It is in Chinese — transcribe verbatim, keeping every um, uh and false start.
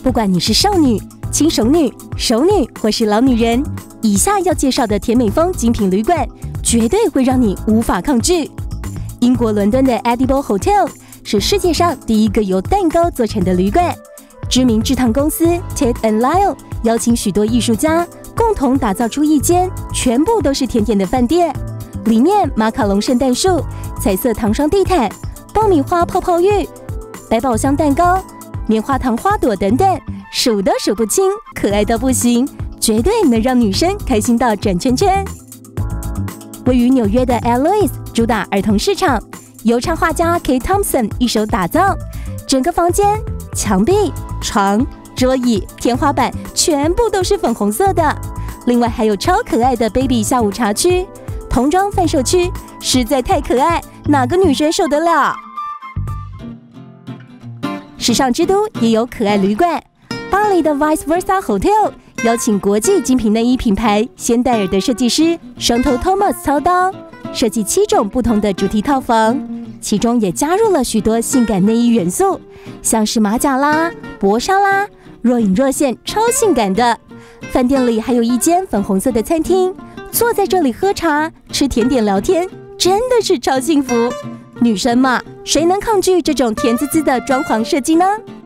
不管你是少女、轻熟女、熟女或是老女人，以下要介绍的甜美风精品旅馆，绝对会让你无法抗拒。英国伦敦的 Edible Hotel 是世界上第一个由蛋糕做成的旅馆。知名制糖公司 Tate and Lyle 邀请许多艺术家共同打造出一间全部都是甜点的饭店，里面马卡龙圣诞树、彩色糖霜地毯、爆米花泡泡浴、百宝箱蛋糕、棉花糖花朵等等，数都数不清，可爱到不行，绝对能让女生开心到转圈圈。位于纽约的 Alois 主打儿童市场，由插画家 K Thompson 一手打造，整个房间墙壁、床、桌椅、天花板全部都是粉红色的。另外还有超可爱的 Baby 下午茶区、童装贩售区，实在太可爱，哪个女生受得了？时尚之都也有可爱旅馆，巴黎的 Vice Versa Hotel 邀请国际精品内衣品牌仙黛尔的设计师双头 Thomas 操刀，设计七种不同的主题套房，其中也加入了许多性感内衣元素，像是马甲啦、薄纱啦，若隐若现，超性感的。饭店里还有一间粉红色的餐厅，坐在这里喝茶、吃甜点、聊天，真的是超幸福。女生嘛，谁能抗拒这种甜滋滋的装潢设计呢？